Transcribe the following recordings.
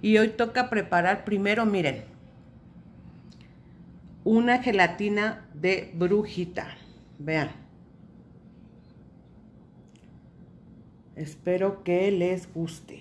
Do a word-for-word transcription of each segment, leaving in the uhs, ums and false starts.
Y hoy toca preparar primero, miren, una gelatina de brujita. Vean. Espero que les guste.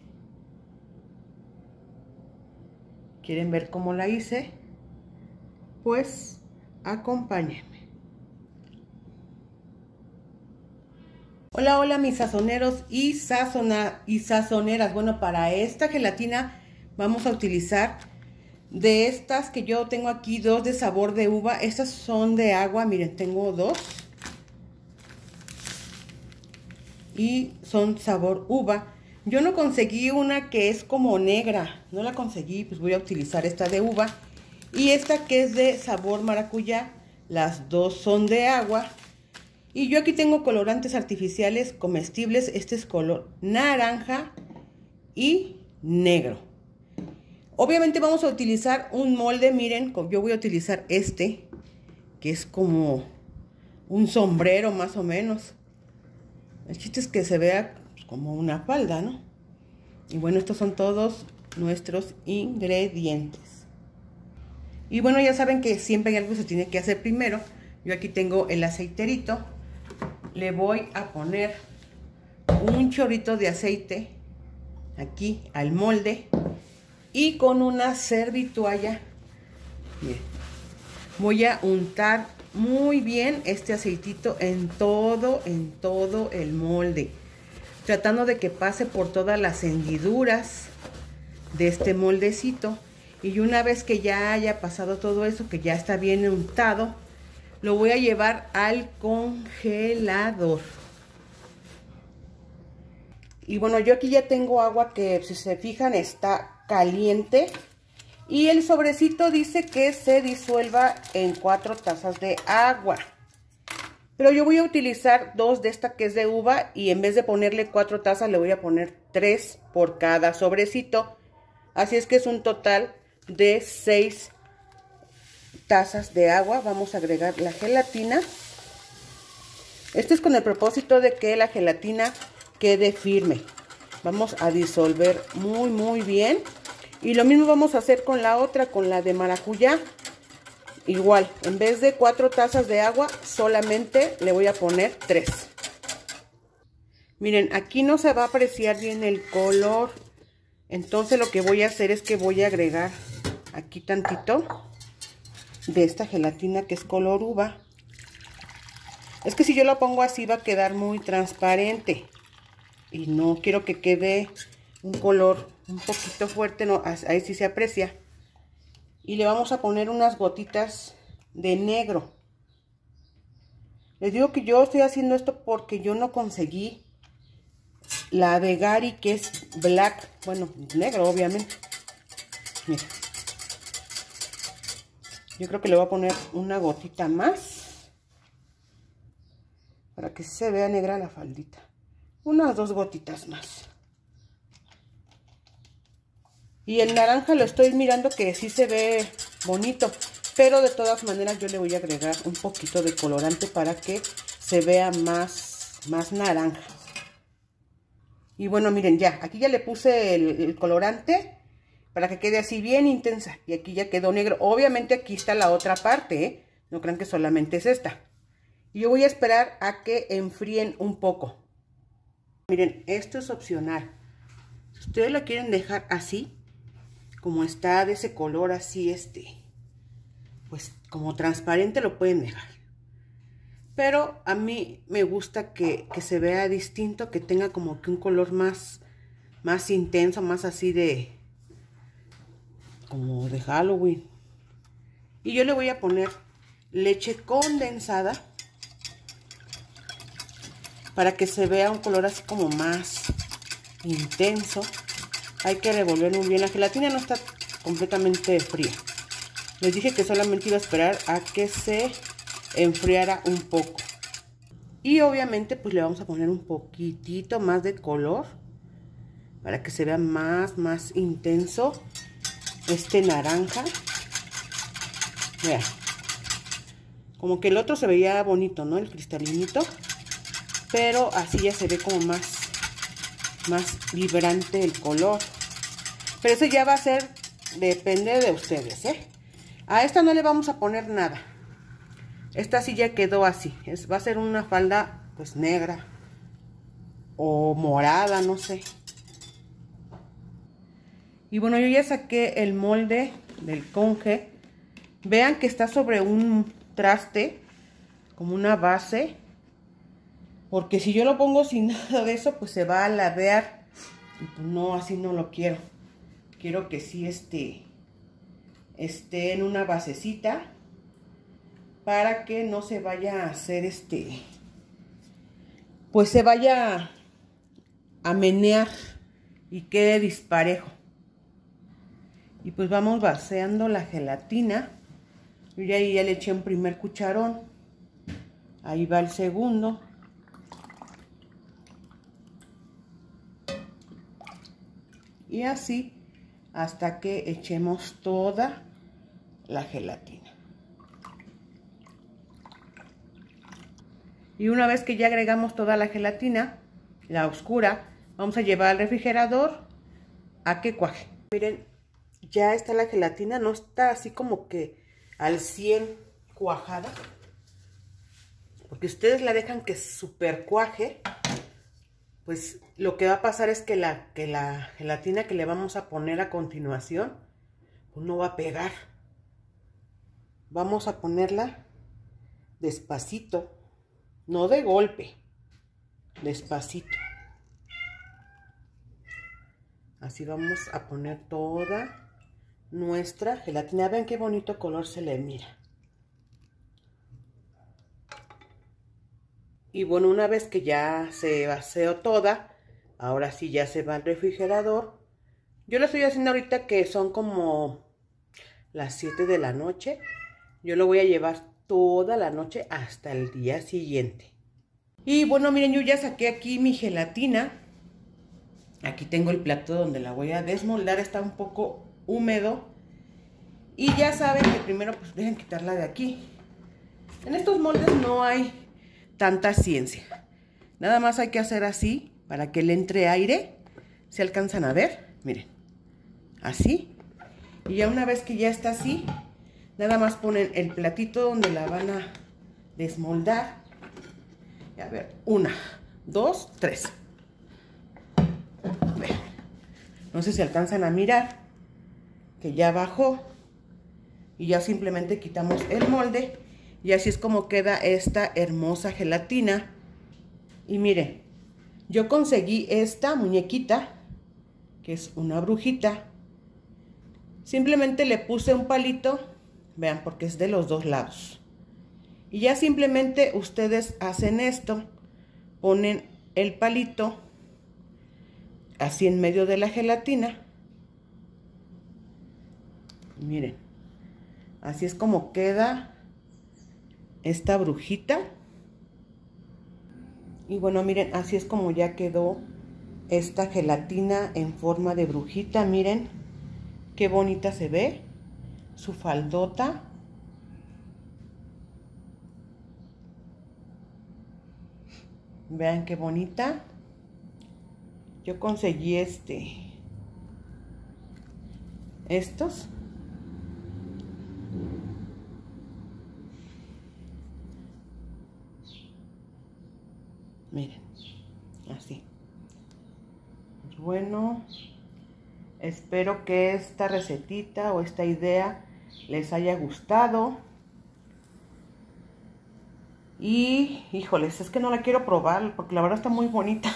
¿Quieren ver cómo la hice? Pues acompáñenme. Hola, hola mis sazoneros y, sazona, y sazoneras. Bueno, para esta gelatina vamos a utilizar de estas que yo tengo aquí, dos de sabor de uva. Estas son de agua, miren, tengo dos. Y son sabor uva. Yo no conseguí una que es como negra, no la conseguí, pues voy a utilizar esta de uva. Y esta que es de sabor maracuyá, las dos son de agua. Y yo aquí tengo colorantes artificiales comestibles. Este es color naranja y negro. Obviamente vamos a utilizar un molde, miren, yo voy a utilizar este, que es como un sombrero más o menos. El chiste es que se vea como una falda, ¿no? Y bueno, estos son todos nuestros ingredientes. Y bueno, ya saben que siempre hay algo que se tiene que hacer primero. Yo aquí tengo el aceiterito. Le voy a poner un chorrito de aceite aquí al molde y con una servitoalla, miren, voy a untar muy bien este aceitito en todo, en todo el molde, tratando de que pase por todas las hendiduras de este moldecito. Y una vez que ya haya pasado todo eso, que ya está bien untado, lo voy a llevar al congelador. Y bueno, yo aquí ya tengo agua que, si se fijan, está caliente. Y el sobrecito dice que se disuelva en cuatro tazas de agua. Pero yo voy a utilizar dos de esta que es de uva. Y en vez de ponerle cuatro tazas, le voy a poner tres por cada sobrecito. Así es que es un total de seis tazas de agua. Vamos a agregar la gelatina. Esto es con el propósito de que la gelatina quede firme. Vamos a disolver muy muy bien. Y lo mismo vamos a hacer con la otra, con la de maracuyá. Igual, en vez de cuatro tazas de agua, solamente le voy a poner tres. Miren, aquí no se va a apreciar bien el color. Entonces lo que voy a hacer es que voy a agregar aquí tantito de esta gelatina que es color uva. Es que si yo lo pongo así va a quedar muy transparente. Y no quiero que quede un color un poquito fuerte, no, ahí sí se aprecia. Y le vamos a poner unas gotitas de negro. Les digo que yo estoy haciendo esto porque yo no conseguí la de Gary, que es black, bueno, negro obviamente. Mira. Yo creo que le voy a poner una gotita más para que se vea negra la faldita. Unas dos gotitas más. Y el naranja lo estoy mirando que sí se ve bonito, pero de todas maneras yo le voy a agregar un poquito de colorante para que se vea más, más naranja. Y bueno, miren, ya, aquí ya le puse el, el colorante para que quede así bien intensa. Y aquí ya quedó negro. Obviamente aquí está la otra parte, ¿eh? No crean que solamente es esta. Y yo voy a esperar a que enfríen un poco. Miren, esto es opcional. Si ustedes lo quieren dejar así, como está de ese color así, este, pues como transparente, lo pueden dejar. Pero a mí me gusta que, que se vea distinto, que tenga como que un color más, más intenso, más así de, como de Halloween. Y yo le voy a poner leche condensada para que se vea un color así como más intenso. Hay que revolver muy bien. La gelatina no está completamente fría. Les dije que solamente iba a esperar a que se enfriara un poco. Y obviamente pues le vamos a poner un poquitito más de color para que se vea más, más intenso este naranja. Vean. Como que el otro se veía bonito, ¿no? El cristalinito. Pero así ya se ve como más, más vibrante el color. Pero eso ya va a ser, depende de ustedes, ¿eh? A esta no le vamos a poner nada. Esta sí ya quedó así. Es, va a ser una falda pues negra o morada, no sé. Y bueno, yo ya saqué el molde del conge. Vean que está sobre un traste, como una base. Porque si yo lo pongo sin nada de eso, pues se va a ladear. Y pues no, así no lo quiero. Quiero que sí esté, esté en una basecita. Para que no se vaya a hacer este... Pues se vaya a menear y quede disparejo. Y pues vamos vaciando la gelatina. Yo ya, ya le eché un primer cucharón. Ahí va el segundo. Y así hasta que echemos toda la gelatina. Y una vez que ya agregamos toda la gelatina, la oscura, vamos a llevar al refrigerador a que cuaje. Miren, ya está la gelatina, no está así como que al cien cuajada. Porque ustedes la dejan que super cuaje, pues lo que va a pasar es que la, que la gelatina que le vamos a poner a continuación, pues no va a pegar. Vamos a ponerla despacito, no de golpe, despacito. Así vamos a poner toda nuestra gelatina. Vean qué bonito color se le mira. Y bueno, una vez que ya se vació toda, ahora sí ya se va al refrigerador. Yo lo estoy haciendo ahorita que son como las siete de la noche. Yo lo voy a llevar toda la noche hasta el día siguiente. Y bueno, miren, yo ya saqué aquí mi gelatina. Aquí tengo el plato donde la voy a desmoldar. Está un poco húmedo. Y ya saben que primero pues dejen quitarla de aquí. En estos moldes no hay tanta ciencia. Nada más hay que hacer así para que le entre aire. ¿Se alcanzan a ver? Miren. Así. Y ya una vez que ya está así, nada más ponen el platito donde la van a desmoldar. Y a ver, una, dos, tres. A ver. No sé si alcanzan a mirar que ya bajó. Y ya simplemente quitamos el molde. Y así es como queda esta hermosa gelatina. Y miren, yo conseguí esta muñequita, que es una brujita. Simplemente le puse un palito, vean, porque es de los dos lados. Y ya simplemente ustedes hacen esto, ponen el palito así en medio de la gelatina. Y miren, así es como queda esta brujita. Y bueno, miren, así es como ya quedó esta gelatina en forma de brujita. Miren qué bonita se ve su faldota. Vean qué bonita. Yo conseguí este estos. Miren, así. Bueno, espero que esta recetita o esta idea les haya gustado. Y, híjoles, es que no la quiero probar porque la verdad está muy bonita.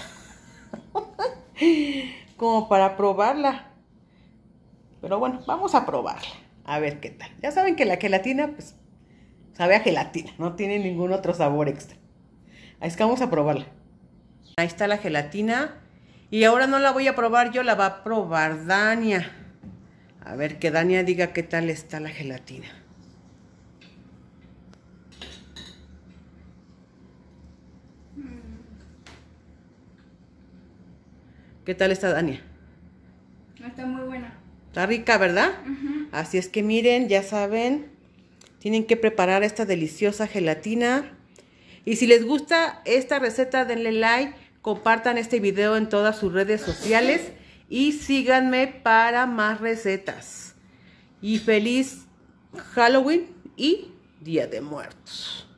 Como para probarla. Pero bueno, vamos a probarla. A ver qué tal. Ya saben que la gelatina, pues, sabe a gelatina. No tiene ningún otro sabor extra. Así que vamos a probarla. Ahí está la gelatina. Y ahora no la voy a probar yo, la va a probar Dania. A ver, que Dania diga qué tal está la gelatina. ¿Qué tal está, Dania? Está muy buena. Está rica, ¿verdad? Uh-huh. Así es que miren, ya saben, tienen que preparar esta deliciosa gelatina. Y si les gusta esta receta, denle like, compartan este video en todas sus redes sociales y síganme para más recetas. Y feliz Halloween y Día de Muertos.